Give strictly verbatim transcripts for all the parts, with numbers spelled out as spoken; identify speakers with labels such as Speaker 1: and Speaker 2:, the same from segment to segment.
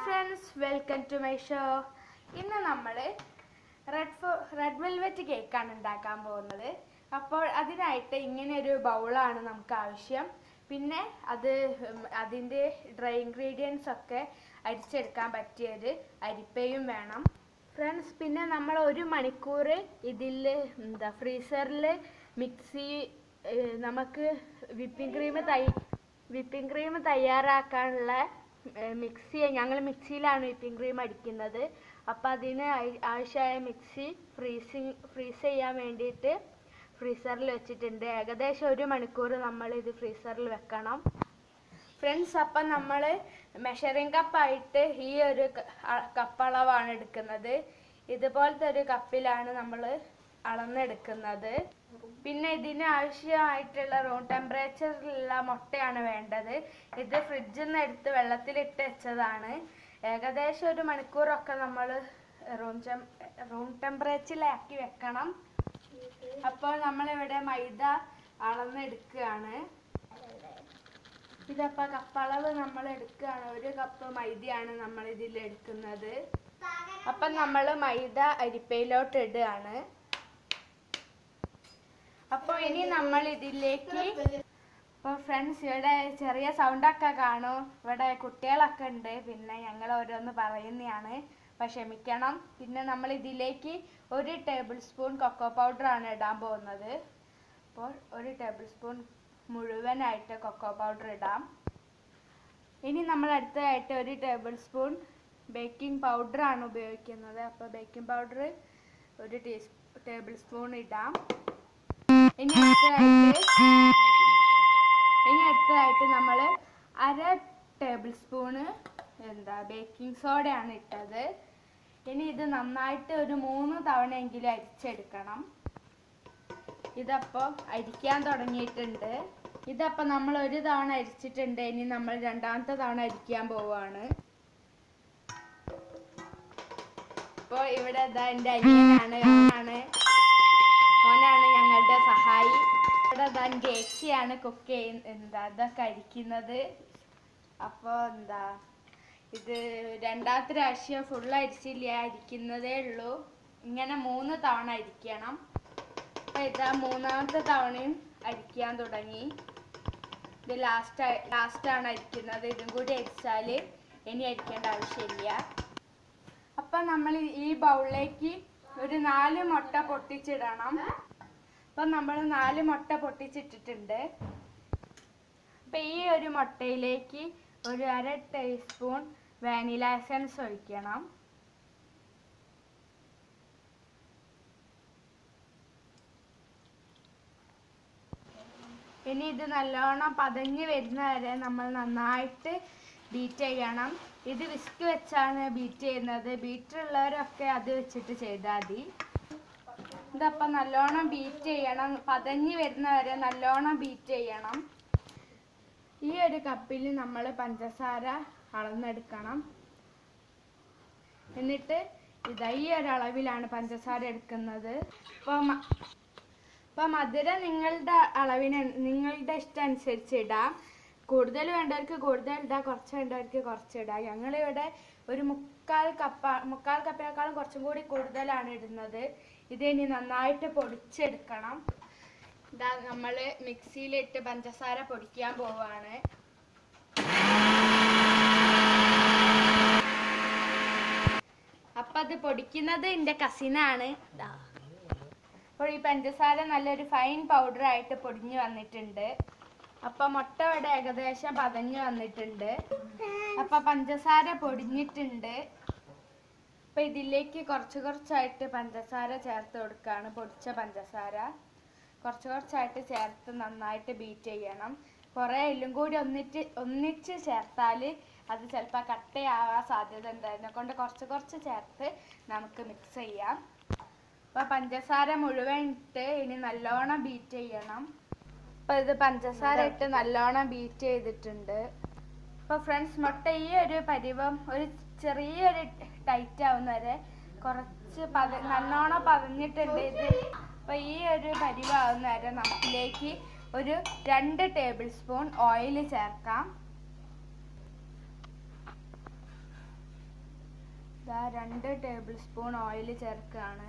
Speaker 1: Friends, welcome to my show. ഇന്ന് നമ്മൾ red red velvet കേക്കാണ് ഉണ്ടാക്കാൻ പോകുന്നത്. അപ്പോൾ അതിനായിട്ട് ഇങ്ങനെ ഒരു ബൗളാണ് നമുക്ക് ആവശ്യം. പിന്നെ അത് അതിൻ്റെ ഡ്രൈ ഇൻഗ്രീഡിയൻസ് ഒക്കെ അരിച്ചെടുക്കാൻ പറ്റിയൊരു അരിപ്പയും വേണം ഫ്രണ്ട്സ്. പിന്നെ നമ്മൾ ഒരു മണിക്കൂർ ഇതിൽ എന്താ ഫ്രീസറിൽ മിക്സി നമുക്ക് വിപ്പിംഗ് ക്രീം തൈ വിപ്പിംഗ് ക്രീം തയ്യാറാക്കാനുള്ള മിക്സി ഞങ്ങൾ മിക്സിയിലാണ് വിപ്പിംഗ് ക്രീം അടിക്കുന്നത്. അപ്പോൾ അതിന് ആവശ്യമായ മിക്സി ഫ്രീസിങ് ഫ്രീസ് ചെയ്യാൻ വേണ്ടിയിട്ട് ഫ്രീസറിൽ വെച്ചിട്ടുണ്ട്. ഏകദേശം ഒരു മണിക്കൂർ നമ്മൾ ഇത് ഫ്രീസറിൽ വെക്കണം ഫ്രണ്ട്സ്. അപ്പം നമ്മൾ മെഷറിംഗ് കപ്പായിട്ട് ഈ ഒരു കപ്പളവാണ് എടുക്കുന്നത്. ഇതുപോലത്തെ ഒരു കപ്പിലാണ് നമ്മൾ അളന്നെടുക്കുന്നത്. പിന്നെ ഇതിന് ആവശ്യമായിട്ടുള്ള റൂം ടെമ്പറേച്ചറിലുള്ള മുട്ടയാണ് വേണ്ടത്. ഇത് ഫ്രിഡ്ജിൽ നിന്ന് എടുത്ത് വെള്ളത്തിലിട്ട് വെച്ചതാണ്. ഏകദേശം ഒരു മണിക്കൂറൊക്കെ നമ്മൾ റൂം റൂം ടെമ്പറേച്ചറിലാക്കി വെക്കണം. അപ്പോൾ നമ്മളിവിടെ മൈദ അളന്നെടുക്കുകയാണ്. ഇതപ്പോൾ കപ്പളവ് നമ്മൾ എടുക്കുകയാണ്. ഒരു കപ്പ് മൈദയാണ് നമ്മൾ ഇതിൽ എടുക്കുന്നത്. അപ്പം നമ്മൾ മൈദ അരിപ്പയിലോട്ട് ഇടുകയാണ്. അപ്പോൾ ഇനി നമ്മൾ ഇതിലേക്ക് അപ്പോൾ ഫ്രണ്ട്സ്, ഇവിടെ ചെറിയ സൗണ്ടൊക്കെ കാണും. ഇവിടെ കുട്ടികളൊക്കെ ഉണ്ട്. പിന്നെ ഞങ്ങൾ ഓരോന്ന് പറയുന്നതാണ്, അപ്പോൾ ക്ഷമിക്കണം. പിന്നെ നമ്മൾ ഇതിലേക്ക് ഒരു ടേബിൾ സ്പൂൺ കൊക്കോ പൗഡറാണ് ഇടാൻ പോകുന്നത്. അപ്പോൾ ഒരു ടേബിൾ സ്പൂൺ മുഴുവനായിട്ട് കൊക്കോ പൗഡർ ഇടാം. ഇനി നമ്മൾ അടുത്തതായിട്ട് ഒരു ടേബിൾ സ്പൂൺ ബേക്കിംഗ് പൗഡറാണ് ഉപയോഗിക്കുന്നത്. അപ്പോൾ ബേക്കിംഗ് പൗഡർ ഒരു ടീ ടേബിൾ സ്പൂൺ ഇടാം. ഇനി അടുത്തതായിട്ട് ഇനി അടുത്തതായിട്ട് നമ്മൾ അര ടേബിൾ സ്പൂണ് എന്താ ബേക്കിംഗ് സോഡയാണ് ഇട്ടത്. ഇനി ഇത് നന്നായിട്ട് ഒരു മൂന്ന് തവണയെങ്കിലും അരിച്ചെടുക്കണം. ഇതപ്പോൾ അരിക്കാൻ തുടങ്ങിയിട്ടുണ്ട്. ഇതപ്പോൾ നമ്മൾ ഒരു തവണ അരിച്ചിട്ടുണ്ട്. ഇനി നമ്മൾ രണ്ടാമത്തെ തവണ അരിക്കാൻ പോവുകയാണ്. ഇപ്പോൾ ഇവിടെ ഇതാ എൻ്റെ അനിയനാണ് ഓനാണ് ഓനാണ് ഞങ്ങളുടെ സഹായി. ഇവിടെ ഇതാ എൻ്റെ ചേച്ചിയാണ് കുക്ക് ചെയ്യുന്ന എന്താ ഇതൊക്കെ അരിക്കുന്നത്. അപ്പോൾ എന്താ ഇത് രണ്ടാമത്തെ പ്രാവശ്യം ഫുൾ അരിച്ചില്ല, അരിക്കുന്നതേ ഉള്ളൂ. ഇങ്ങനെ മൂന്ന് തവണ അരിക്കണം. അപ്പോൾ ഇതാ മൂന്നാമത്തെ തവണയും അരിക്കാൻ തുടങ്ങി. ഇത് ലാസ്റ്റ് ലാസ്റ്റാണ് അരിക്കുന്നത്. ഇതും കൂടി അരിച്ചാൽ ഇനി അരിക്കേണ്ട ആവശ്യമില്ല. അപ്പം നമ്മൾ ഈ ബൗളിലേക്ക് ഒരു നാല് മുട്ട പൊട്ടിച്ചിടണം. അപ്പം നമ്മൾ നാല് മുട്ട പൊട്ടിച്ചിട്ടിട്ടുണ്ട്. അപ്പം ഈ ഒരു മുട്ടയിലേക്ക് ഒരു അര ടീസ്പൂൺ വാനില എസൻസ് ഒഴിക്കണം. ഇനി ഇത് നല്ലോണം പതഞ്ഞ് വരുന്ന വരെ നമ്മൾ നന്നായിട്ട് ബീറ്റ് ചെയ്യണം. ഇത് വിസ്ക് വെച്ചാണ് ബീറ്റ് ചെയ്യുന്നത്. ബീറ്റർ ഉള്ളവരൊക്കെ അത് വെച്ചിട്ട് ചെയ്താൽ മതി. ഇതപ്പം നല്ലോണം ബീറ്റ് ചെയ്യണം. പതഞ്ഞ് വരുന്ന വരെ നല്ലോണം ബീറ്റ് ചെയ്യണം. ഈ ഒരു കപ്പിൽ നമ്മൾ പഞ്ചസാര അളന്നെടുക്കണം. എന്നിട്ട് ഇതാ ഈ ഒരു അളവിലാണ് പഞ്ചസാര എടുക്കുന്നത്. അപ്പം അപ്പം മധുരം നിങ്ങളുടെ അളവിന് നിങ്ങളുടെ ഇഷ്ടം അനുസരിച്ച് ഇടാം. കൂടുതൽ വേണ്ടവർക്ക് കൂടുതൽ ഇടാം, കുറച്ച് വേണ്ടവർക്ക് കുറച്ച് ഇടാം. ഞങ്ങളിവിടെ ഒരു മുക്കാൽ കപ്പ മുക്കാൽ കപ്പിനേക്കാളും കുറച്ചും കൂടി കൂടുതലാണ് ഇടുന്നത്. ഇത് ഇനി നന്നായിട്ട് പൊടിച്ചെടുക്കണം. ഇതാ നമ്മൾ മിക്സിയിലിട്ട് പഞ്ചസാര പൊടിക്കാൻ പോവാണ്. അപ്പം അത് പൊടിക്കുന്നത് എൻ്റെ കസിനാണ്. അപ്പോൾ ഈ പഞ്ചസാര നല്ലൊരു ഫൈൻ പൗഡറായിട്ട് പൊടിഞ്ഞു വന്നിട്ടുണ്ട്. അപ്പം മുട്ട ഇവിടെ ഏകദേശം പതഞ്ഞു വന്നിട്ടുണ്ട്. അപ്പം പഞ്ചസാര പൊടിഞ്ഞിട്ടുണ്ട്. അപ്പം ഇതിലേക്ക് കുറച്ച് കുറച്ചായിട്ട് പഞ്ചസാര ചേർത്ത് കൊടുക്കുകയാണ്. പൊടിച്ച പഞ്ചസാര കുറച്ച് കുറച്ചായിട്ട് ചേർത്ത് നന്നായിട്ട് ബീറ്റ് ചെയ്യണം. കുറേ എല്ലും കൂടി ഒന്നിച്ച് ഒന്നിച്ച് ചേർത്താൽ അത് ചിലപ്പോൾ കട്ടയാവാൻ സാധ്യത ഉണ്ട്. അതിനെ കൊണ്ട് കുറച്ച് കുറച്ച് ചേർത്ത് നമുക്ക് മിക്സ് ചെയ്യാം. അപ്പോൾ പഞ്ചസാര മുഴുവൻ ഇട്ട് ഇനി നല്ലോണം ബീറ്റ് ചെയ്യണം. അപ്പോൾ ഇത് പഞ്ചസാര ഇട്ട് നല്ലോണം ബീറ്റ് ചെയ്തിട്ടുണ്ട്. അപ്പോൾ ഫ്രണ്ട്സ്, മുട്ട ഈ ഒരു പരുവം ഒരു ചെറിയൊരു ടൈറ്റ് ആവുന്ന വരെ കുറച്ച് പത നല്ലോണം പതഞ്ഞിട്ടുണ്ട് ഇത്. അപ്പോൾ ഈ ഒരു പരുവാവുന്ന വരെ നമുക്കിലേക്ക് ഒരു രണ്ട് ടേബിൾ സ്പൂൺ ഓയിൽ ചേർക്കാം. ഇതാ രണ്ട് ടേബിൾ സ്പൂൺ ഓയിൽ ചേർക്കുകയാണ്.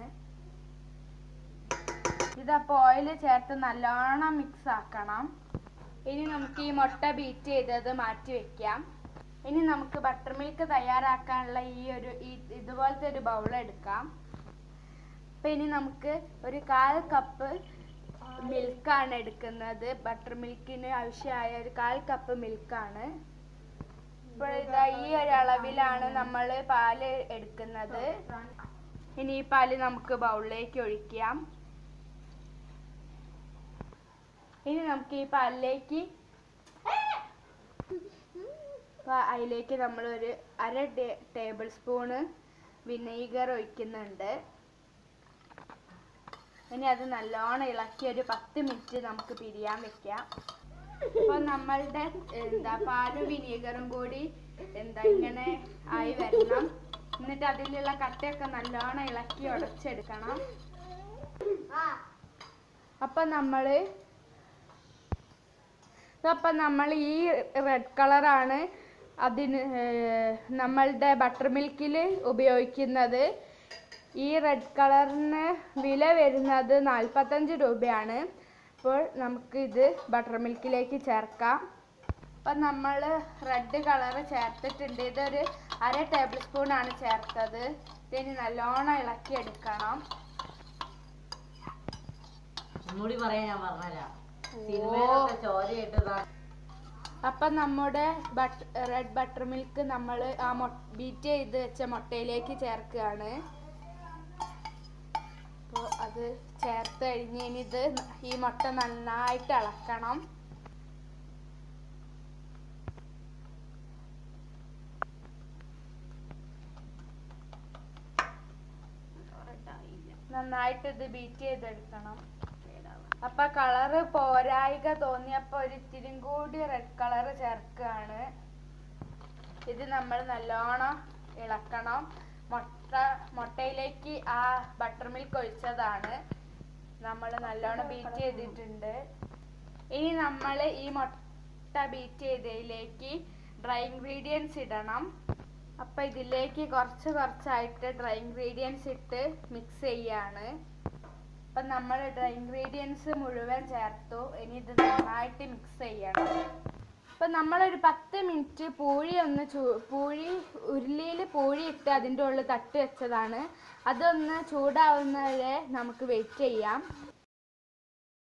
Speaker 1: ഇതപ്പോൾ ഓയിൽ ചേർത്ത് നല്ലോണം മിക്സ് ആക്കണം. ഇനി നമുക്ക് ഈ മുട്ട ബീറ്റ് ചെയ്തത് മാറ്റി വെക്കാം. ഇനി നമുക്ക് ബട്ടർ മിൽക്ക് തയ്യാറാക്കാനുള്ള ഈ ഒരു ഈ ഇതുപോലത്തെ ഒരു ബൗൾ എടുക്കാം. അപ്പം ഇനി നമുക്ക് ഒരു കാൽ കപ്പ് മിൽക്കാണ് എടുക്കുന്നത്. ബട്ടർ മിൽക്കിന് ആവശ്യമായ ഒരു കാൽ കപ്പ് മിൽക്കാണ്. ഇപ്പോൾ ഇതാ ഈ ഒരു അളവിലാണ് നമ്മൾ പാല് എടുക്കുന്നത്. ഇനി ഈ പാല് നമുക്ക് ബൗളിലേക്ക് ഒഴിക്കാം. ഇനി നമുക്ക് ഈ പാലിലേക്ക് അതിലേക്ക് നമ്മൾ ഒരു അര ടേബിൾ സ്പൂണ് വിനീഗർ ഒഴിക്കുന്നുണ്ട്. ഇനി അത് നല്ലോണം ഇളക്കി ഒരു പത്ത് മിനിറ്റ് നമുക്ക് പിരിയാൻ വെക്കാം. അപ്പോൾ നമ്മളുടെ എന്താ പാലും വിനീഗറും കൂടി എന്താ ഇങ്ങനെ ആയി വരണം. എന്നിട്ട് അതിലുള്ള കട്ടയൊക്കെ നല്ലോണം ഇളക്കി ഉടച്ചെടുക്കണം. അപ്പം നമ്മൾ അപ്പം നമ്മൾ ഈ റെഡ് കളറാണ് അതിന് നമ്മളുടെ ബട്ടർ മിൽക്കിൽ ഉപയോഗിക്കുന്നത്. ഈ റെഡ് കളറിന് വില വരുന്നത് നാൽപ്പത്തഞ്ച് രൂപയാണ്. അപ്പോൾ നമുക്ക് ഇത് ബട്ടർ മിൽക്കിലേക്ക് ചേർക്കാം. അപ്പം നമ്മൾ റെഡ് കളർ ചേർത്തിട്ടുണ്ട്. ഇതൊരു അര ടേബിൾ സ്പൂൺ ആണ് ചേർത്തത്. ഇതിന് നല്ലോണം ഇളക്കി എടുക്കണം.
Speaker 2: ഒന്നുകൂടി പറയാൻ ഞാൻ പറഞ്ഞുതരാം.
Speaker 1: അപ്പം നമ്മുടെ റെഡ് ബട്ടർ മിൽക്ക് നമ്മൾ ആ ബീറ്റ് ചെയ്ത് വെച്ച മുട്ടയിലേക്ക് ചേർക്കുകയാണ്. അപ്പോൾ അത് ചേർത്ത് കഴിഞ്ഞ് ഇനി ഇത് ഈ മുട്ട നന്നായിട്ട് ഇളക്കണം. നന്നായിട്ട് ഇത് ബീറ്റ് ചെയ്തെടുക്കണം. അപ്പൊ കളറ് പോരായിക തോന്നിയപ്പോ ഒരു ഇത്തിരി കൂടി റെഡ് കളറ് ചേർക്കുകയാണ്. ഇത് നമ്മൾ നല്ലോണം ഇളക്കണം. മുട്ട മുട്ടയിലേക്ക് ആ ബട്ടർ മിൽക്ക് ഒഴിച്ചതാണ്. നമ്മൾ നല്ലോണം ബീറ്റ് ചെയ്തിട്ടുണ്ട്. ഇനി നമ്മൾ ഈ മുട്ട ബീറ്റ് ചെയ്തതിലേക്ക് ഡ്രൈ ഇൻഗ്രീഡിയൻസ് ഇടണം. അപ്പൊ ഇതിലേക്ക് കുറച്ച് കുറച്ചായിട്ട് ഡ്രൈ ഇൻഗ്രീഡിയൻസ് ഇട്ട് മിക്സ് ചെയ്യാണ്. അപ്പം നമ്മൾ ഡ്രൈ ഇൻഗ്രീഡിയൻസ് മുഴുവൻ ചേർത്തു. ഇനി ഇത് നന്നായിട്ട് മിക്സ് ചെയ്യണം. അപ്പം നമ്മളൊരു പത്ത് മിനിറ്റ് പൂഴി ഒന്ന് ചൂ പൂഴി ഉരുളിയിൽ പൂഴി ഇട്ട് അതിൻ്റെ ഉള്ളിൽ തട്ട് വെച്ചതാണ്. അതൊന്ന് ചൂടാവുന്നവരെ നമുക്ക് വെയിറ്റ് ചെയ്യാം.